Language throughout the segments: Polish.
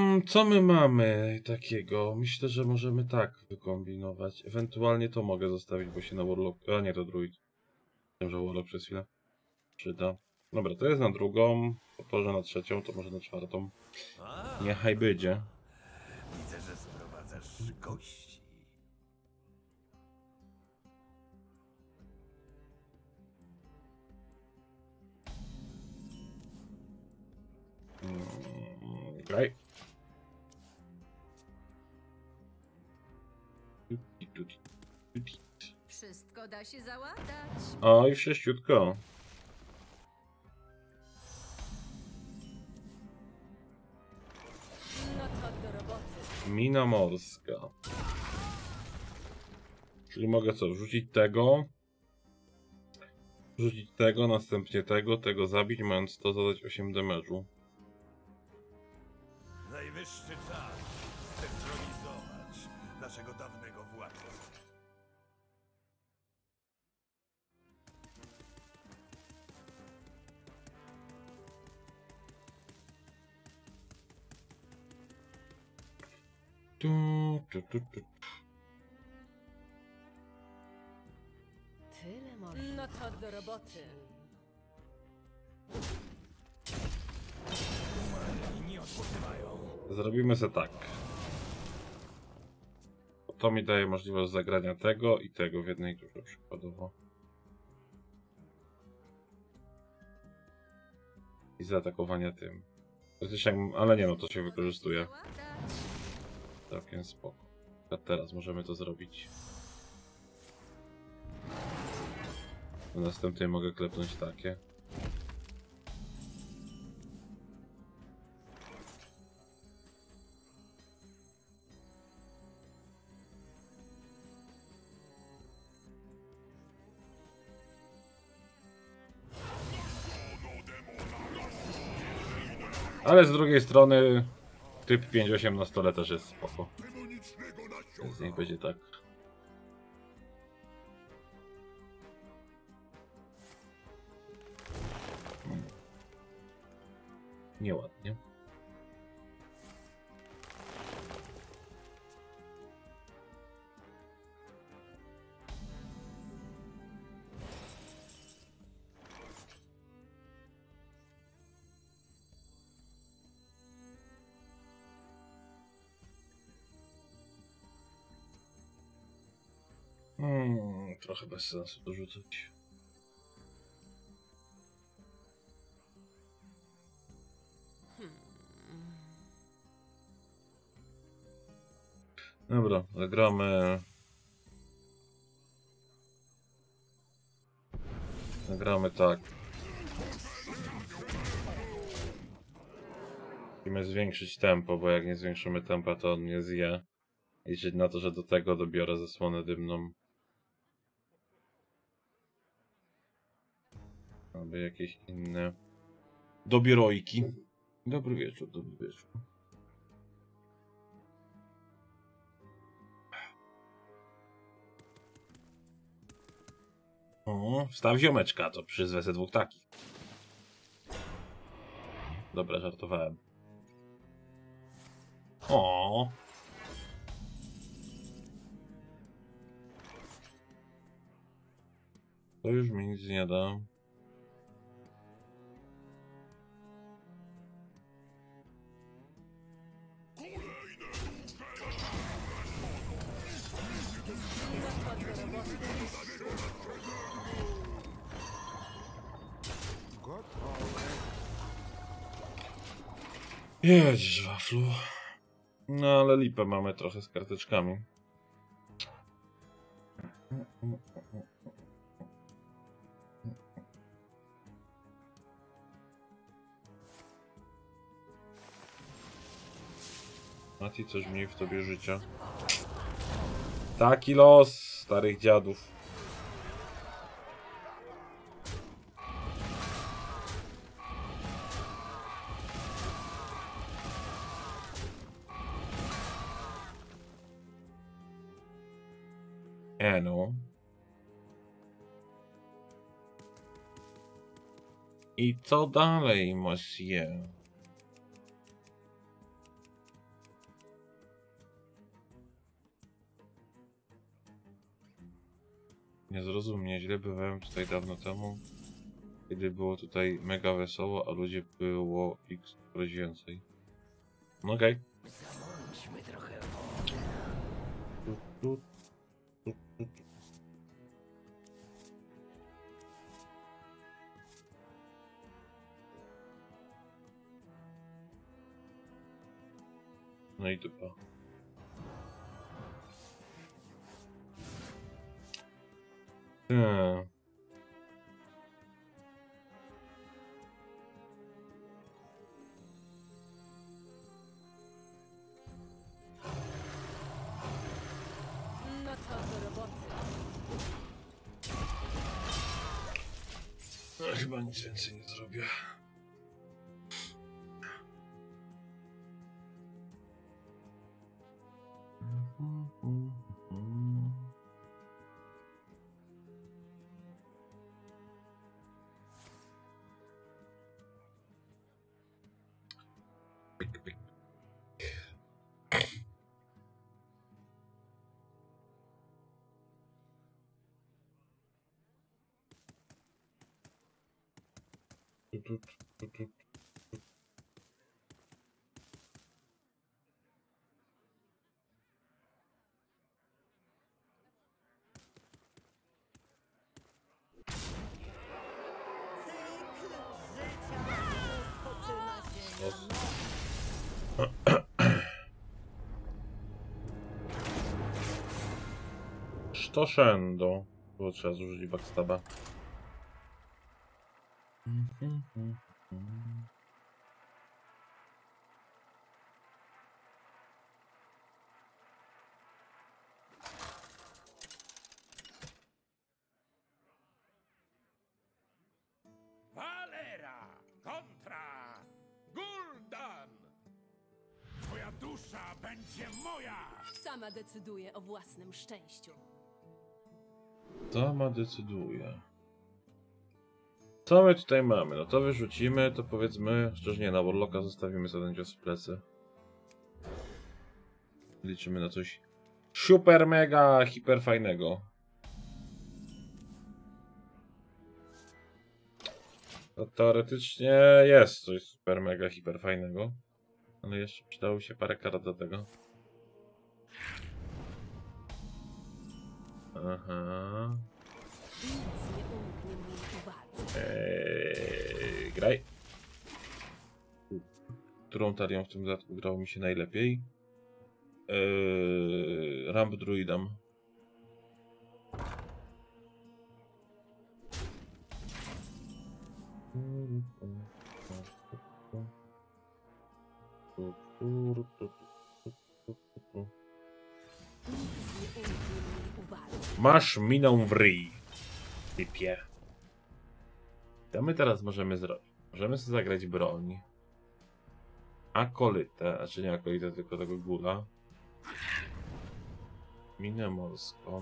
Co my mamy takiego? Myślę, że możemy tak wykombinować. Ewentualnie to mogę zostawić, bo się na Warlock... A nie, to Druid. Wiem, że Warlock przez chwilę przyda. Dobra, to jest na drugą. Położę na trzecią, to może na czwartą. Niechaj będzie. Widzę, że sprowadzasz gości. Okej. Wszystko da się załatać. Oj, sześciutko. No to do roboty. Mina morska. Czyli mogę co? Wrzucić tego, następnie tego zabić, mając to zadać 8 damage'u. Najwyższy czas zdetronizować naszego dawnego władcę. Tyle może. No to do roboty. Nie odpoczywają. Zrobimy sobie tak. To mi daje możliwość zagrania tego i tego w jednej turze przykładowo. I zaatakowania tym. Ale nie, no to się wykorzystuje. Całkiem spoko. A teraz możemy to zrobić. W następnej mogę klepnąć takie. Ale z drugiej strony typ 5-8 na stole też jest spoko. Więc niech będzie tak. Nieładnie. Trochę bez sensu dorzucać. Dobra, zagramy. Zagramy tak. Musimy zwiększyć tempo, bo jak nie zwiększymy tempa, to on nie zje. Liczyć na to, że do tego dobiorę zasłonę dymną. Albo jakieś inne dobierojki. Dobry wieczór, dobry wieczór. O, wstaw ziomeczka, to przyzwę se dwóch takich. Dobra, żartowałem. O. To już mi nic nie da. Jedziesz, waflu. No ale lipę mamy trochę z karteczkami. Mati, coś mniej w tobie życia. Taki los starych dziadów. No. I co dalej, monsieur? nie zrozum mnie źle, bywałem tutaj dawno temu, kiedy było tutaj mega wesoło, a ludzi było x razy więcej. No okej. Zamąćmy trochę. No i dupa. Hmm. No to do roboty. No, chyba nic więcej nie zrobię. Pyk, pyk. Sztoszendo. Było trzeba zużyć backstaba. Valera kontra Gul'dan! Twoja dusza będzie moja! Sama decyduję o własnym szczęściu. Sama decyduje. Co my tutaj mamy? No to wyrzucimy, to powiedzmy, szczerze nie, na Warlocka zostawimy sobie ten cios w plecy. Liczymy na coś super, mega, hiper fajnego. To teoretycznie jest coś super, mega, hiper fajnego. Ale jeszcze przydało się parę kart do tego. Aha. Nic nie umknie mojej uwadze. Graj. Którą talią w tym dodatku grało mi się najlepiej? Ramp Druidem. Nic nie umknie mojej uwadze. Masz minę w ryj, typie. Co my teraz możemy zrobić? Możemy sobie zagrać broń. Akolitę, znaczy nie akolitę, tylko tego gula. Minę morską.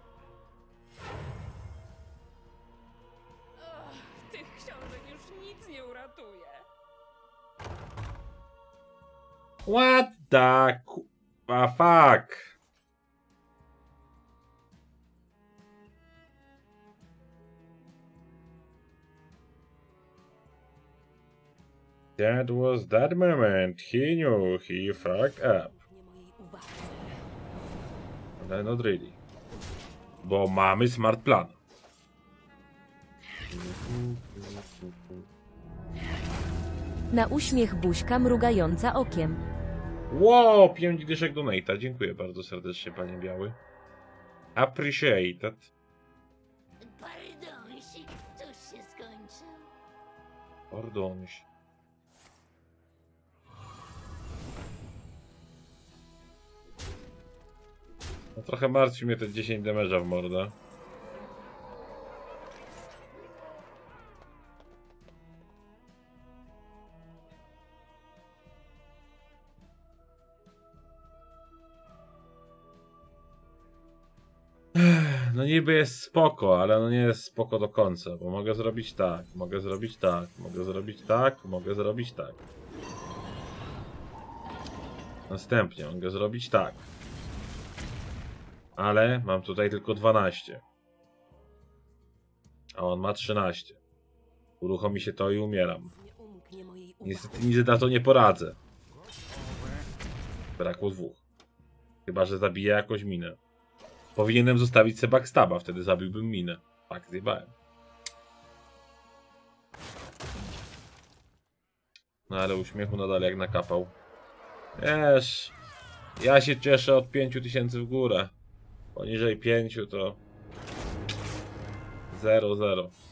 Tych książek już nic nie uratuje. What the fuck? That was that moment. He knew he fucked up. Nie mojej uwadze. Ale not really. Bo mamy smart plan. Na uśmiech buźka mrugająca okiem. Wow, 5 dyszek donate'a. Dziękuję bardzo serdecznie, panie Biały. Appreciated. Pardonsik, cóż się skończył? Pardonś. No trochę martwi mnie te 10 damage'a w mordę. No niby jest spoko, ale no nie jest spoko do końca, bo mogę zrobić tak, mogę zrobić tak, mogę zrobić tak, mogę zrobić tak. Następnie mogę zrobić tak. Ale mam tutaj tylko 12. A on ma 13. Uruchomi się to i umieram. Nie umknie mojej uwadze. Niestety nic na to nie poradzę. Brakło 2. Chyba że zabiję jakąś minę. Powinienem zostawić sobie backstaba, wtedy zabiłbym minę. Tak, zjebałem. No ale uśmiechu nadal jak nakapał. Wiesz, ja się cieszę od 5000 w górę. Poniżej 5 to 0-0.